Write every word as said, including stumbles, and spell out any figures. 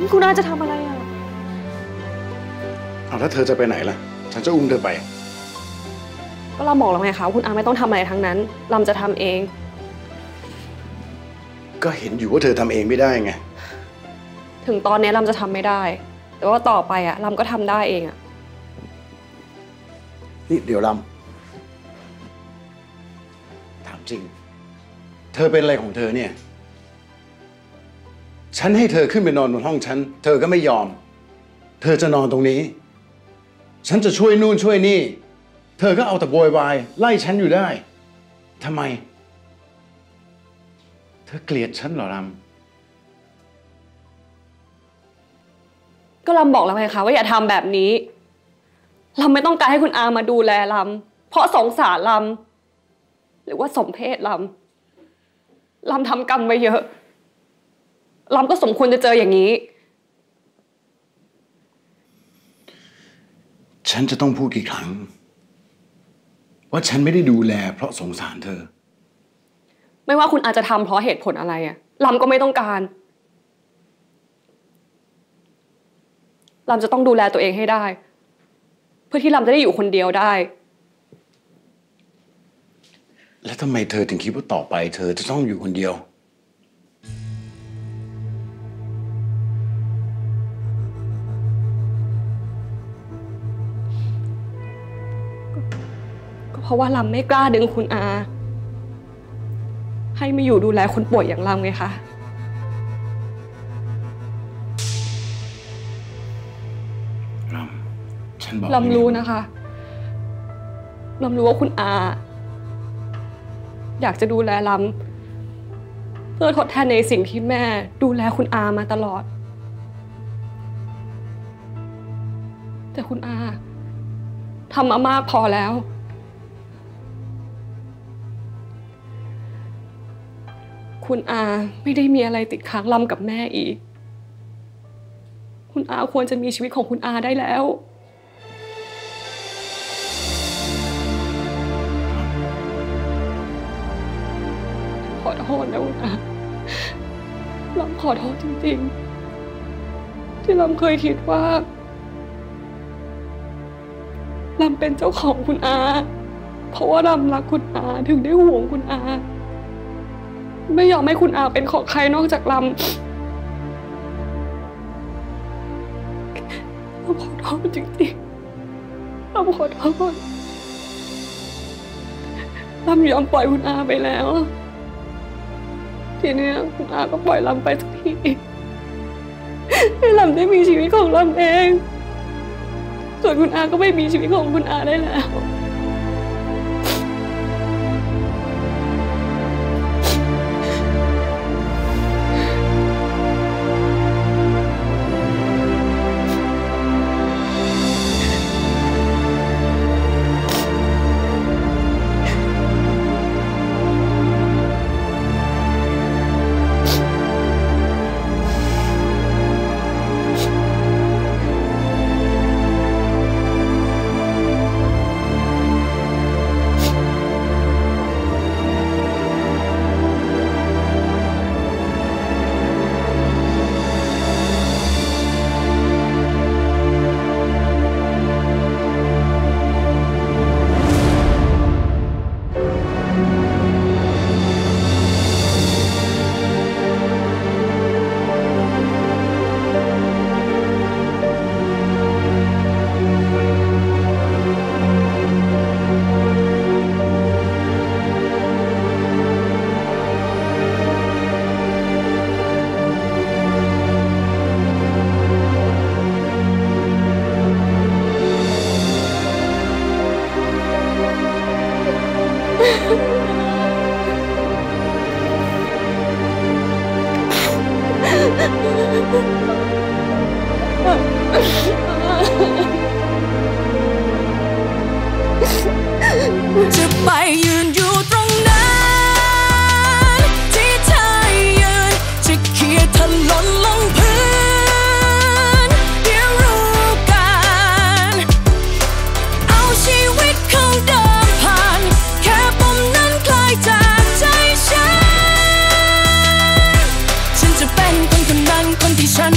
คุณอาจะทำอะไรอ่ะเอาแล้วเธอจะไปไหนล่ะฉันจะอุ้มเธอไปก็เราบอกแล้วไงคะคุณอาไม่ต้องทำอะไรทั้งนั้นลำจะทำเองก็เห็นอยู่ว่าเธอทำเองไม่ได้ไงถึงตอนนี้ลำจะทำไม่ได้แต่ว่าต่อไปอะลำก็ทำได้เองอะนี่เดี๋ยวลำถามจริงเธอเป็นอะไรของเธอเนี่ยฉันให้เธอขึ้นไปนอนบนห้องฉันเธอก็ไม่ยอมเธอจะนอนตรงนี้ฉันจะช่วยนู่นช่วยนี่เธอก็เอาแต่โวยวายไล่ฉันอยู่ได้ทำไมเธอเกลียดฉันเหรอลำก็ลำบอกแล้วไงคะว่าอย่าทำแบบนี้ลำไม่ต้องการให้คุณอามาดูแลลำเพราะสงสารลำหรือว่าสมเพศลำลำทำกรรมไว้เยอะลำก็สมควรจะเจออย่างนี้ฉันจะต้องพูดกี่ครั้งว่าฉันไม่ได้ดูแลเพราะสงสารเธอไม่ว่าคุณอาจจะทำเพราะเหตุผลอะไรอะลำก็ไม่ต้องการลำจะต้องดูแลตัวเองให้ได้เพื่อที่ลำจะได้อยู่คนเดียวได้แล้วทำไมเธอถึงคิดว่าต่อไปเธอจะต้องอยู่คนเดียวก็เพราะว่าลำไม่กล้าดึงคุณอาให้มาอยู่ดูแลคนป่วยอย่างลำไงคะลำฉันบอกลำรู้นะคะลำรู้ว่าคุณอาอยากจะดูแลลำเพื่อทดแทนในสิ่งที่แม่ดูแลคุณอามาตลอดแต่คุณอาทำมามากพอแล้วคุณอาไม่ได้มีอะไรติดค้างลำกับแม่อีกคุณอาควรจะมีชีวิตของคุณอาได้แล้วขอโทษนะคุณอาลำขอโทษจริงๆที่ลำเคยคิดว่าลำเป็นเจ้าของคุณอาเพราะว่าลำรักคุณอาถึงได้ห่วงคุณอาไม่ยอมให้คุณอาเป็นของใครนอกจากลำลำขอโทษจริงๆลำขอโทษลำยอมปล่อยคุณอาไปแล้วทีนี้คุณอาก็ปล่อยลำไปสักทีให้ลำได้มีชีวิตของลำเองส่วนคุณอาก็ไม่มีชีวิตของคุณอาได้แล้วจะไปยืนอยู่ตรงนั้นที่เธอยืนจะเขี่ยถลนลงพื้นเดี๋ยวรู้กันเอาชีวิตเข้าเดิมผ่านแค่ปมนั้นคลายจากใจฉันฉันจะเป็นคนคนนั้นคนที่ฉัน